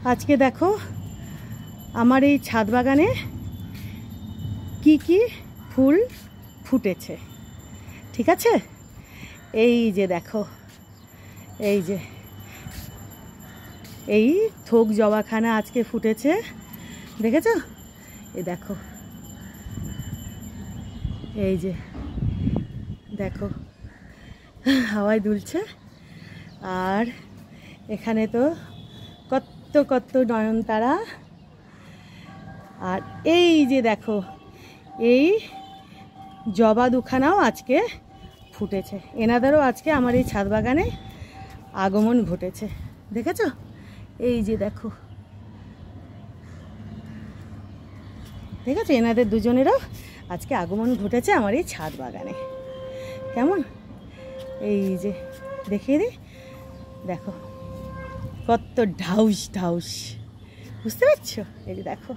আজকে দেখো আমার এই ছাদ বাগানে কি কি ফুল ফুটেছে, ঠিক আছে? এই যে দেখো, এই যে এই থোক জবাখানা আজকে ফুটেছে, দেখেছো? এই দেখো, এই যে দেখো হাওয়ায় দুলছে। আর এখানে তো কত কত নয়নতারা। আর এই যে দেখো এই জবা দুখানাও আজকে ফুটেছে। এনাদেরও আজকে আমার এই ছাদ বাগানে আগমন ঘটেছে, দেখেছো? এই যে দেখো, দেখেছো? এনাদের দুজনেরও আজকে আগমন ঘটেছে আমার এই ছাদ বাগানে। কেমন? এই যে দেখিয়ে দিই, দেখো কত ঢাউস ঢাউস, বুঝতে পারছো? এই যে দেখো,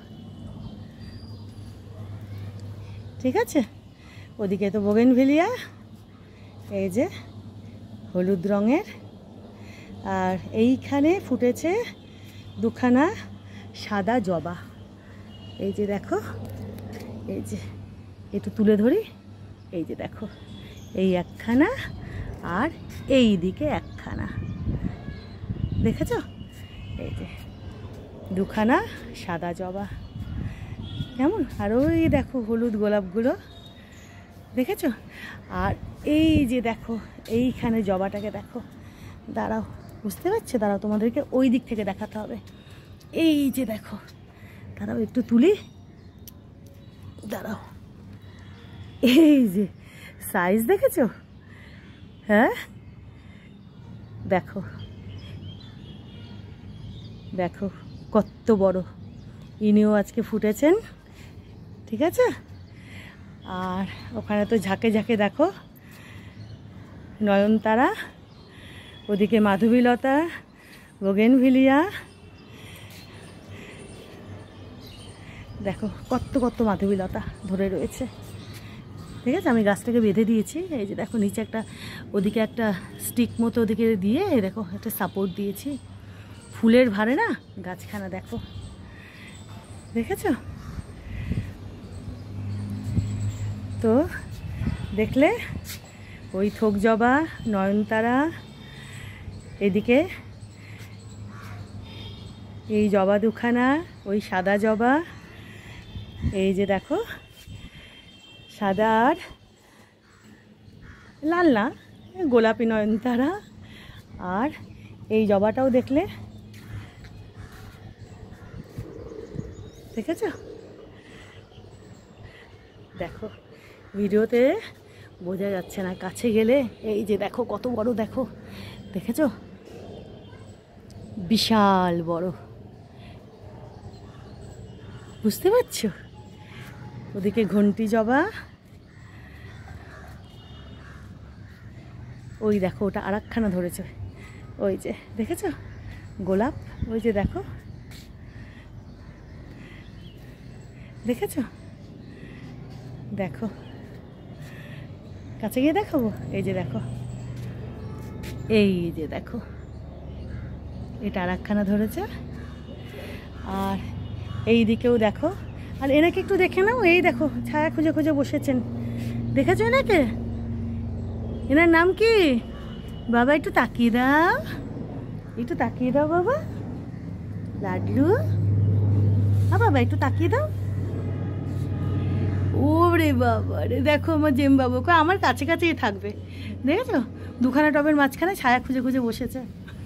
ঠিক আছে? ওদিকে তো বোগেনভেলিয়া, এই যে হলুদ রঙের। আর এইখানে ফুটেছে দুখানা সাদা জবা। এই যে দেখো, এই যে একটু তুলে ধরি, এই যে দেখো এই একখানা আর এই দিকে একখানা, দেখেছো? এই যে দুখানা সাদা জবা, কেমন? আর ওই দেখো হলুদ গোলাপগুলো, দেখেছো? আর এই যে দেখো এইখানে জবাটাকে দেখো, দাঁড়াও, বুঝতে পারছো? দাঁড়াও, তোমাদেরকে ওই দিক থেকে দেখাতে হবে। এই যে দেখো, দাঁড়াও একটু তুলি, দাঁড়াও, এই যে সাইজ দেখেছো? হ্যাঁ দেখো, দেখো কত বড়। ইনিও আজকে ফুটেছেন, ঠিক আছে? আর ওখানে তো ঝাঁকে ঝাঁকে দেখো নয়নতারা, ওদিকে মাধবীলতা, বোগেনভিলিয়া, দেখো কত কত মাধবীলতা ধরে রয়েছে, ঠিক আছে? আমি গাছটাকে বেঁধে দিয়েছি। এই যে দেখো নিচে একটা, ওদিকে একটা স্টিক মতো ওদিকে দিয়ে, এই দেখো একটা সাপোর্ট দিয়েছি। ফুলের ভারে না গাছখানা, দেখো, দেখেছো? তো দেখলে ওই থোক জবা, নয়নতারা, এদিকে এই জবা দুখানা, ওই সাদা জবা, এই যে দেখো সাদা আর লাল না, গোলাপি নয়নতারা। আর এই জবাটাও দেখলে, দেখেছো? দেখো ভিডিওতে বোঝা যাচ্ছে না, কাছে গেলে এই যে দেখো কত বড়, দেখো, দেখেছো? বিশাল বড়, বুঝতে পারছো? ওদিকে ঘন্টি জবা, ওই দেখো ওটা আর একখানা ধরেছে, ওই যে দেখেছো? গোলাপ, ওই যে দেখো, দেখেছো? দেখো কাছে গিয়ে দেখাবো, এই যে দেখো, এই যে দেখো এটা আর একখানা ধরেছে। আর এই দিকেও দেখো। আর এনাকে একটু দেখে নাও, এই দেখো ছায়া খুঁজে খুঁজে বসেছেন, দেখেছো এনাকে? এনার নাম কি? বাবা একটু তাকিয়ে দাও, একটু তাকিয়ে দাও বাবা, লাড্ডু, বাবা একটু তাকিয়ে দাও। ওরে বাবা রে, দেখো আমার জেম বাবু আমার কাছে কাছেই থাকবে, দেখেছো? দুখানা টবের মাঝখানে ছায়া খুঁজে খুঁজে বসেছে।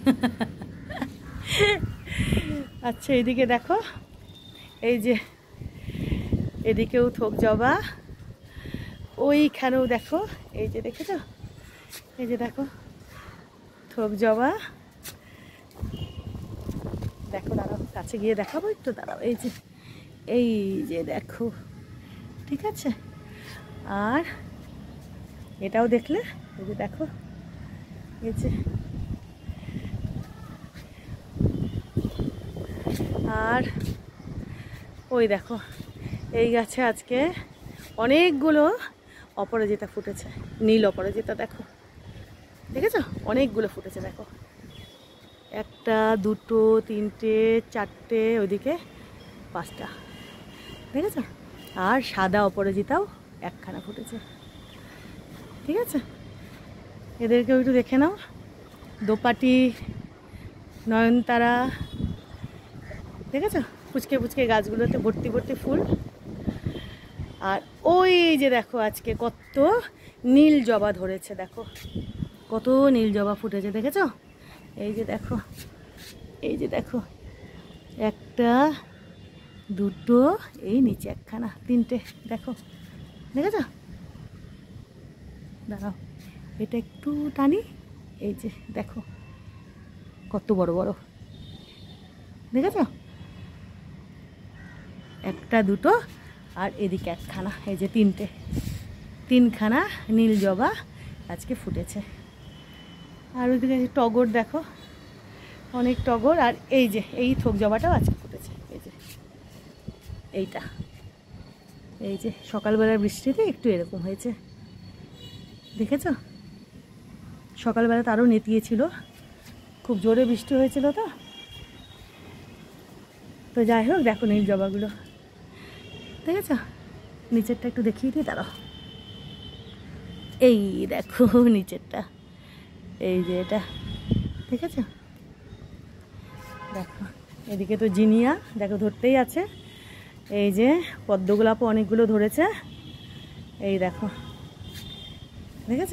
আচ্ছা এইদিকে দেখো, এই যে এদিকেও থোক জবা, ওইখানেও দেখো, এই যে দেখেছো? এই যে দেখো থোক জবা, দেখো, দাঁড়াও কাছে গিয়ে দেখাবো একটু, দাঁড়াও, এই যে দেখো, ঠিক আছে? আর এটাও দেখলে, এই যে দেখো, এই যে। আর ওই দেখো এই গাছে আজকে অনেকগুলো অপরাজিতা ফুটেছে, নীল অপরাজিতা, দেখো, দেখেছো? অনেকগুলো ফুটেছে, দেখো। একটা, দুটো, তিনটে, চারটে, ওইদিকে 5টা, দেখেছো? আর সাদা অপরাজিতাও একখানা ফুটেছে। ঠিক আছে, এদেরকেও একটু দেখে নাও। দোপাটি, নয়নতারা, দেখেছো? পুচকে পুচকে গাছগুলোতে ভর্তি ভর্তি ফুল। আর ওই যে দেখো আজকে কত নীল জবা ধরেছে, দেখো কত নীল জবা ফুটেছে, দেখেছো? এই যে দেখো, এই যে দেখো, একটা, দুটো, এই নিচে একখানা, তিনটে, দেখো, দেখেছো? দাঁড়াও, এটা একটু টানি, এই যে দেখো কত বড় বড়, দেখেছো? একটা, দুটো, আর এদিকে একখানা, এই যে তিনখানা নীল জবা আজকে ফুটেছে। আর ওইদিকে টগর দেখো, অনেক টগর। আর এই যে এই থোক জবাটাও আজকে ফুটেছে, এই যে এইটা, এই যে সকালবেলার বৃষ্টিতে একটু এরকম হয়েছে, দেখেছো? সকালবেলা তো আরও নেতিয়েছিল, খুব জোরে বৃষ্টি হয়েছিল তো। তো যাই হোক, দেখো নীল জবাগুলো, দেখেছো? নিচেরটা একটু দেখিয়ে দিই, দাঁড়াও, এই দেখো নিচেরটা, এই যে এটা, দেখেছো? দেখো এদিকে তো জিনিয়া, দেখো ধরতেই আছে। এই যে পদ্মগোলাপও অনেকগুলো ধরেছে, এই দেখো, দেখেছো?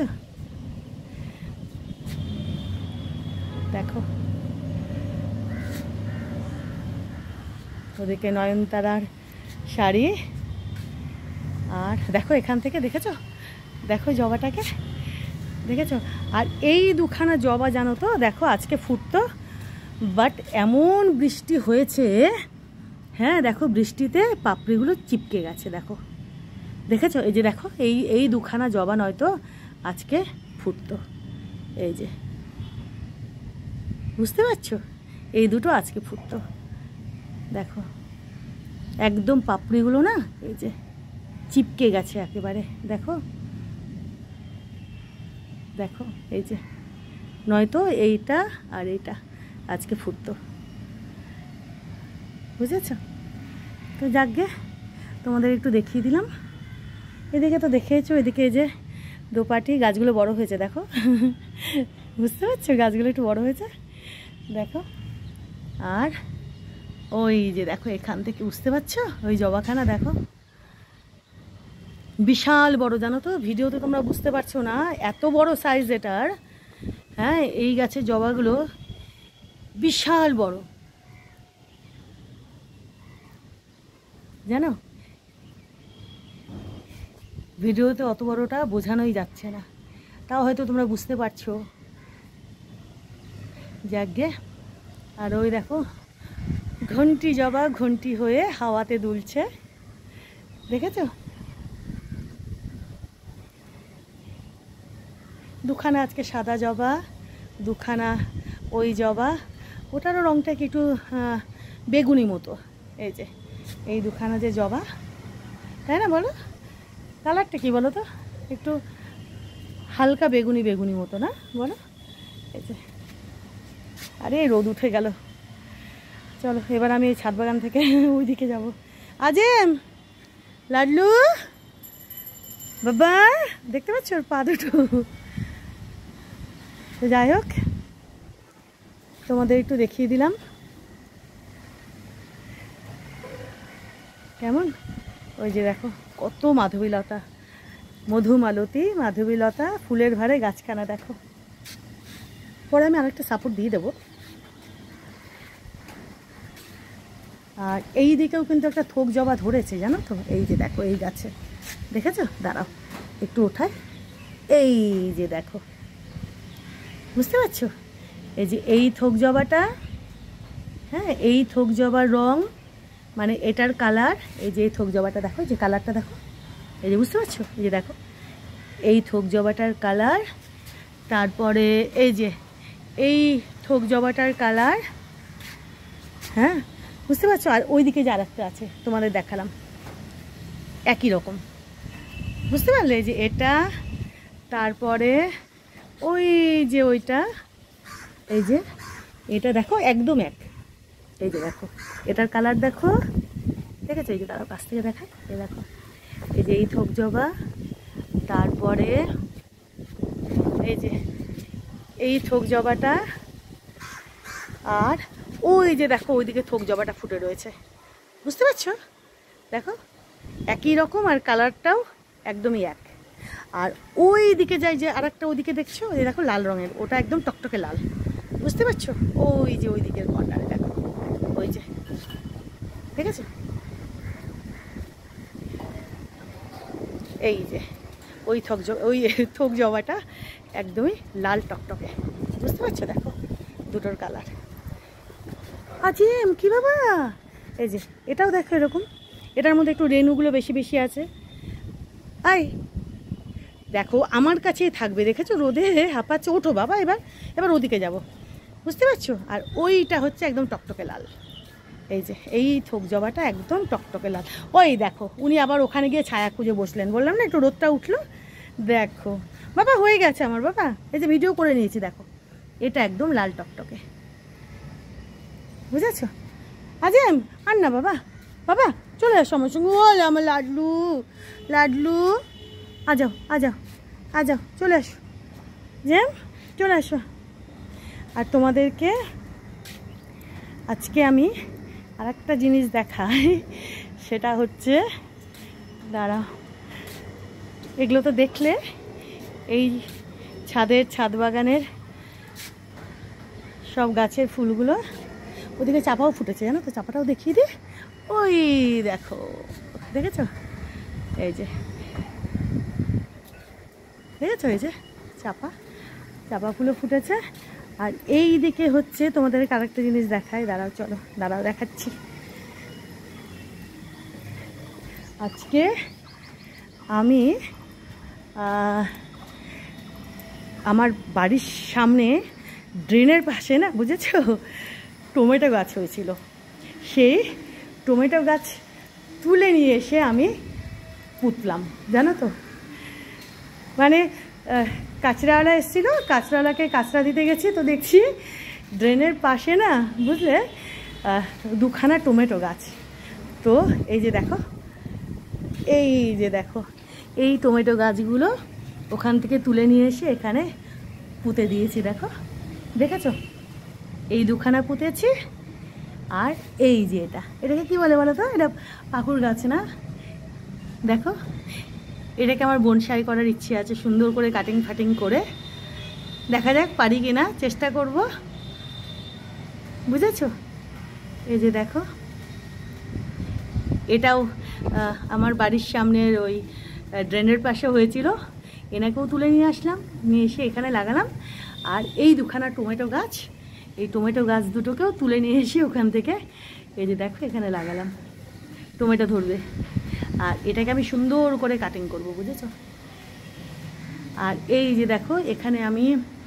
দেখো ওদিকে নয়নতারার শাড়ি। আর দেখো এখান থেকে, দেখেছো? দেখো জবাটাকে, দেখেছো? আর এই দুখানা জবা জানো তো, দেখো আজকে ফুটতো, বাট এমন বৃষ্টি হয়েছে, হ্যাঁ দেখো বৃষ্টিতে পাপড়িগুলো চিপকে গেছে, দেখো, দেখেছো? এই যে দেখো, এই দুখানা জবা নয়তো আজকে ফুটতো, এই যে, বুঝতে পারছো? এই দুটো আজকে ফুটতো, দেখো একদম পাপড়িগুলো না, এই যে চিপকে গেছে একেবারে, দেখো, দেখো এই যে, নয়তো এইটা আর এইটা আজকে ফুটতো, বুঝেছ? তো যাকগে, তোমাদের একটু দেখিয়ে দিলাম। এদিকে তো দেখেছো, এদিকে এই যে দোপাটি, গাছগুলো বড় হয়েছে, দেখো, বুঝতে পারছো? গাছগুলো একটু বড় হয়েছে, দেখো। আর ওই যে দেখো এখান থেকে, বুঝতে পারছো? ওই জবাখানা দেখো, বিশাল বড়, জানো তো? ভিডিওতে তোমরা বুঝতে পারছো না, এত বড় সাইজ এটার। হ্যাঁ, এই গাছের জবাগুলো বিশাল বড়, জানো? ভিডিওতে অত বড়টা বোঝানোই যাচ্ছে না, তাও হয়তো তোমরা বুঝতে পারছো। যাকগে। আর ওই দেখো ঘন্টি জবা, ঘন্টি হয়ে হাওয়াতে দুলছে, দেখেছো? দুখানা আজকে সাদা জবা, দুখানা ওই জবা, ওটারও রঙটা কি একটু বেগুনি মতো। এই যে এই দুখানা যে জবা, তাই না? বলো কালারটা কি বলো তো, একটু হালকা বেগুনি বেগুনি মতো না, বলো? এই যে, আরে রোদ উঠে গেল, চলো এবার আমি এই ছাদ বাগান থেকে ওইদিকে যাব। আজিম, লাডলু, বাবা, দেখতে পাচ্ছ ওর পা দুটো? তো যাই হোক, তোমাদের একটু দেখিয়ে দিলাম কেমন। ওই যে দেখো কত মাধবীলতা, মধুমালতী, মাধবীলতা, ফুলের ভারে গাছখানা দেখো। পরে আমি আরেকটা সাপোর্ট দিয়ে দেবো। আর এই দিকেও কিন্তু একটা থোক জবা ধরেছে, জানো তো? এই যে দেখো এই গাছে, দেখেছো? দাঁড়াও একটু ওঠায়, এই যে দেখো, বুঝতে পারছো? এই যে এই থোক জবাটা, হ্যাঁ এই থোক জবার রং, মানে এটার কালার, এই যে এই থোক জবাটা দেখো, যে কালারটা দেখো, এই যে, বুঝতে পারছো? এই যে দেখো এই থোক জবাটার কালার, তারপরে এই যে এই থোক জবাটার কালার, হ্যাঁ বুঝতে পারছো? আর ওইদিকে যে আরেকটা আছে তোমাদের দেখালাম, একই রকম, বুঝতে পারলে? যে এটা, তারপরে ওই যে ওইটা, এই যে এটা দেখো একদম এক। এই যে দেখো এটার কালার দেখো, দেখেছো? এই যে তারা কাছ থেকে দেখায়, এই দেখো এই যে এই থোক জবা, তারপরে এই যে এই থোক জবাটা, আর ওই যে দেখো ওইদিকে থোক জবাটা ফুটে রয়েছে, বুঝতে পারছো? দেখো একই রকম, আর কালারটাও একদমই এক। আর ওই দিকে যাই যে আরেকটা ওইদিকে দেখছো, এই দেখো লাল রঙের, ওটা একদম টকটকে লাল, বুঝতে পারছো? ওই যে ওই দিকের কর্নারে দেখো, ওই যে দেখেছো? এই যে ওই থোক জবাটা একদমই লাল টকটকে, বুঝতে পারছো? দেখো দুটোর কালার। আজিম কি বাবা, এই যে এটাও দেখো এরকম, এটার মধ্যে একটু রেণুগুলো বেশি বেশি আছে। আই দেখো আমার কাছেই থাকবে, দেখেছো? রোদে হাঁপাচ্ছে। ওঠো বাবা, এবার ওদিকে যাব, বুঝতে পারছো? আর ওইটা হচ্ছে একদম টকটকে লাল। এই যে এই থোক জবাটা একদম টকটকে লাল। ওই দেখো উনি আবার ওখানে গিয়ে ছায়া খুঁজে বসলেন, বললাম না একটু রোদটা উঠলো। দেখো বাবা হয়ে গেছে আমার বাবা, এই যে ভিডিও করে নিয়েছি, দেখো এটা একদম লাল টকটকে, বুঝেছো? আজিম আর না বাবা, বাবা চলে আসো আমার সঙ্গে। ওই আমার লাডলু, লাডলু আজাও আজাও আজাও, চলে আসো জ্যাম, চলে আসো। আর তোমাদেরকে আজকে আমি আর একটা জিনিস দেখাই, সেটা হচ্ছে, দাঁড়াও, এগুলো তো দেখলে, এই ছাদ বাগানের সব গাছের ফুলগুলো, ওদিকে চাপাও ফুটেছে, জানো তো? চাপাটাও দেখিয়ে দিই, ওই দেখো, দেখেছো? এই যে দেখেছো, এই যে চাপা ফুলও ফুটেছে। আর এই দিকে হচ্ছে তোমাদেরকে আরেকটা জিনিস দেখাই, দাঁড়াও, চলো দাঁড়াও দেখাচ্ছি। আজকে আমি আমার বাড়ির সামনে ড্রেনের পাশে না, বুঝেছো, টমেটো গাছ হয়েছিল। সেই টমেটো গাছ তুলে নিয়ে এসে আমি পুঁতলাম, জানো তো? মানে কাঁচরাওয়ালা এসেছিলো, কাঁচরাওয়ালাকে কাঁচরা দিতে গেছি, তো দেখছি ড্রেনের পাশে না, বুঝলে, দুখানা টমেটো গাছ। তো এই যে দেখো, এই যে দেখো এই টমেটো গাছগুলো ওখান থেকে তুলে নিয়ে এসে এখানে পুঁতে দিয়েছি, দেখো, দেখেছো? এই দুখানা পুঁতেছি। আর এই যে এটাকে কি বলে বলো তো? এটা পাকুড় গাছ না? দেখো এটাকে আমার বনসাই করার ইচ্ছে আছে, সুন্দর করে কাটিং ফাটিং করে, দেখা যাক পারি কিনা, চেষ্টা করব, বুঝেছো? এই যে দেখো এটাও আমার বাড়ির সামনের ওই ড্রেনের পাশে হয়েছিল, এনাকেও তুলে নিয়ে আসলাম, নিয়ে এসে এখানে লাগালাম। আর এই দুখানা টমেটো গাছ, এই টমেটো গাছ দুটোকেও তুলে নিয়ে এসে ওখান থেকে এই যে দেখো এখানে লাগালাম, টমেটো ধরবে। আর এটাকে আমি সুন্দর করে কাটিং করব, বুঝেছো? আর এই যে দেখো এখানে আমি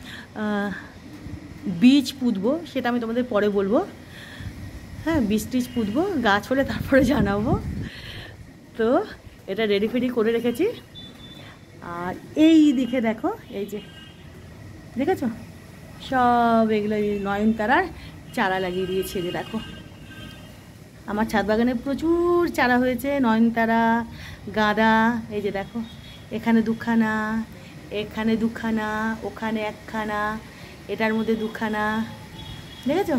বীজ পুঁতবো, সেটা আমি তোমাদের পরে বলবো। হ্যাঁ, বীজ টিজ পুঁতবো, গাছ হলে তারপরে জানাবো। তো এটা রেডি ফেডি করে রেখেছি। আর এই দিকে দেখো, এই যে দেখেছো সব এগুলো নয়নতারার চারা লাগিয়ে দিয়েছে। যে দেখো আমার ছাদ বাগানে প্রচুর চারা হয়েছে, নয়নতারা, গাঁদা। এই যে দেখো এখানে দুখানা, এখানে দুখানা, ওখানে একখানা, এটার মধ্যে দুখানা, দেখেছো?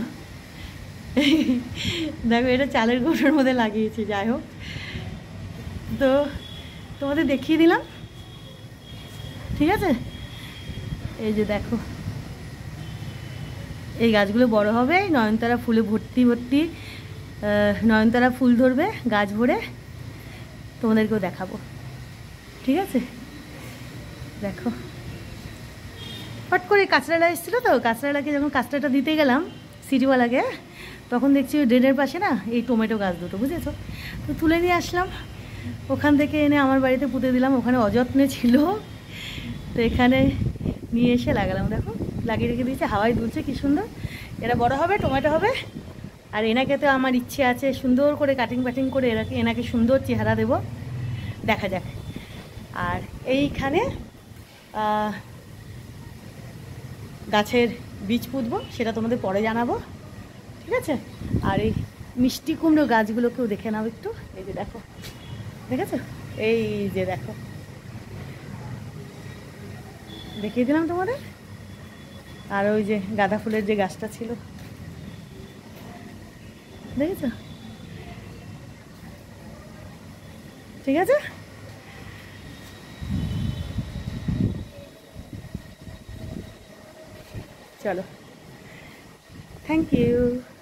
দেখো এটা চালের গোটার মধ্যে লাগিয়েছি। যাই হোক, তো তোমাদের দেখিয়ে দিলাম, ঠিক আছে? এই যে দেখো এই গাছগুলো বড় হবে, নয়নতারা ফুলে ভর্তি ভর্তি নয়নতারা ফুল ধরবে গাছ ভরে, তোমাদেরকেও দেখাবো, ঠিক আছে? দেখো হট করে কাঁচরালা এসেছিলো, তো কাঁচরালাকে যখন কাঁচরাটা দিতে গেলাম সিঁড়িওয়ালাকে, তখন দেখছি ওই ড্রেনের পাশে না এই টমেটো গাছ দুটো, বুঝেছো? তো তুলে নিয়ে আসলাম ওখান থেকে, এনে আমার বাড়িতে পুঁতে দিলাম। ওখানে অযত্নে ছিল, তো এখানে নিয়ে এসে লাগালাম। দেখো লাগিয়ে রেখে দিয়েছে, হাওয়ায় দুলছে কি সুন্দর। এরা বড় হবে, টমেটো হবে। আর এনাকে তো আমার ইচ্ছে আছে সুন্দর করে কাটিং ফাটিং করে এনাকে সুন্দর চেহারা দেব, দেখা যাক। আর এইখানে গাছের বীজ পুঁতবো সেটা তোমাদের পরে জানাবো, ঠিক আছে? আর এই মিষ্টি কুমড়ো গাছগুলোকেও দেখে নাও একটু। এই যে দেখো, দেখেছো? এই যে দেখো, দেখিয়ে দিলাম তোমাদের। আর ওই যে গাঁদা ফুলের যে গাছটা ছিল, দেখেছো? ঠিক আছে, চলো, থ্যাংক ইউ।